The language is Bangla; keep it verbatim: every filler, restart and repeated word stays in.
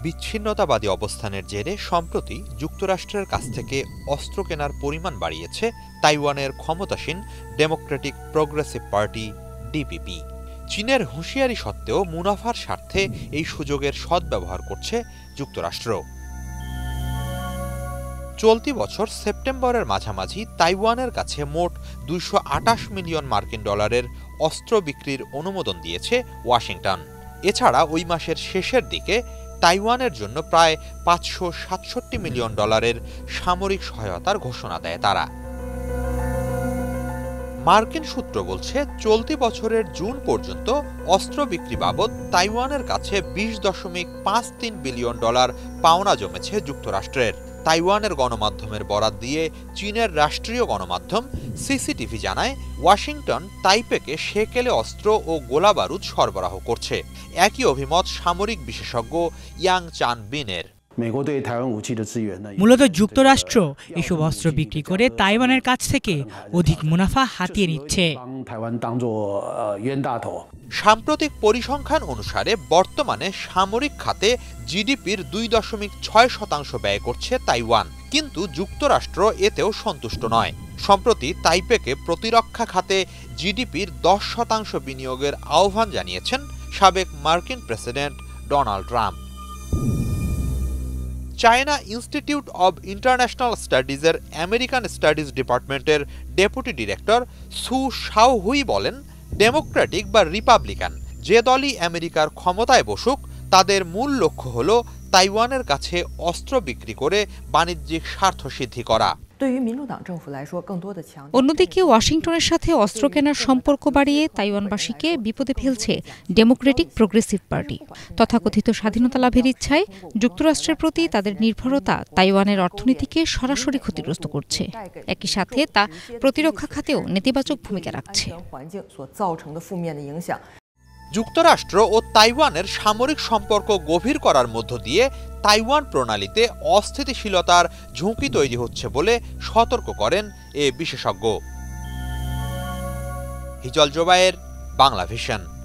বিচ্ছিন্নতাবাদী অবস্থানের জেরে সম্প্রতি যুক্তরাষ্ট্রের কাছ থেকে অস্ত্র কেনার পরিমাণ বাড়িয়েছে তাইওয়ানের ক্ষমতাসীন ডেমোক্রেটিক প্রগ্রেসিভ পার্টি ডিপিপি। চীনের হুঁশিয়ারি সত্ত্বেও মুনাফার স্বার্থে এই সুযোগের সদ্ব্যবহার করছে যুক্তরাষ্ট্র। চলতি বছর সেপ্টেম্বরের মাঝামাঝি তাইওয়ানের কাছে মোট দুইশো আটাশ মিলিয়ন মার্কিন ডলারের অস্ত্র বিক্রির অনুমোদন দিয়েছে ওয়াশিংটন। এছাড়া ওই মাসের শেষের দিকে তাইওয়ানের জন্য প্রায় পাঁচশো সাতষট্টি মিলিয়ন ডলারের সামরিক সহায়তার ঘোষণা দেয় তারা। মার্কিন সূত্র বলছে, চলতি বছরের জুন পর্যন্ত অস্ত্র বিক্রি বাবদ তাইওয়ানের কাছে বিশ দশমিক পাঁচ তিন বিলিয়ন ডলার পাওনা জমেছে যুক্তরাষ্ট্রের। তাইওয়ানের গণমাধ্যমের বরাত দিয়ে চীনের রাষ্ট্রীয় গণমাধ্যম সিসিটিভি জানায়, ওয়াশিংটন তাইপেকে সেকেলে অস্ত্র ও গোলাবারুদ সরবরাহ করছে। একই অভিমত সামরিক বিশেষজ্ঞ ইয়াং চান বিনের। মূলত যুক্তরাষ্ট্র এসব অস্ত্র বিক্রি করে তাইওয়ানের কাছ থেকে অধিক মুনাফা হাতিয়ে নিচ্ছে। সাম্প্রতিক পরিসংখ্যান অনুসারে বর্তমানে সামরিক খাতে জিডিপির দুই দশমিক ছয় শতাংশ ব্যয় করছে তাইওয়ান, কিন্তু যুক্তরাষ্ট্র এতেও সন্তুষ্ট নয়। সম্প্রতি তাইপেকে প্রতিরক্ষা খাতে জিডিপির দশ শতাংশ বিনিয়োগের আহ্বান জানিয়েছেন সাবেক মার্কিন president Donald Trump. China Institute of International স্টাডিজের আমেরিকান স্টাডিজ ডিপার্টমেন্টের ডেপুটি ডিরেক্টর সু শাওহুই বলেন, ডেমোক্রেটিক বা রিপাবলিকান যে দলই আমেরিকার ক্ষমতায় বসুক, তাদের মূল লক্ষ্য হল তাইওয়ানের কাছে অস্ত্র বিক্রি করে বাণিজ্যিক স্বার্থ সিদ্ধি করা। অন্যদিকে ওয়াশিংটনের সাথে অস্ত্র কেনার সম্পর্ক বাড়িয়ে তাইওয়ানবাসীকে বিপদে ফেলছে ডেমোক্রেটিক প্রগ্রেসিভ পার্টি। তথাকথিত স্বাধীনতা লাভের ইচ্ছায় যুক্তরাষ্ট্রের প্রতি তাদের নির্ভরতা তাইওয়ানের অর্থনীতিকে সরাসরি ক্ষতিগ্রস্ত করছে। একই সাথে তা প্রতিরক্ষা খাতেও নেতিবাচক ভূমিকা রাখছে। যুক্তরাষ্ট্র ও তাইওয়ানের সামরিক সম্পর্ক গভীর করার মধ্য দিয়ে তাইওয়ান প্রণালীতে অস্থিতিশীলতার ঝুঁকি তৈরি হচ্ছে বলে সতর্ক করেন এ বিশেষজ্ঞ। হিজল জোবায়ের, বাংলা ভিশন।